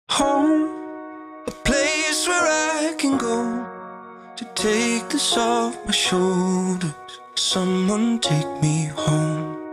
Home, a place where I can go to take this off my shoulders. Someone take me home.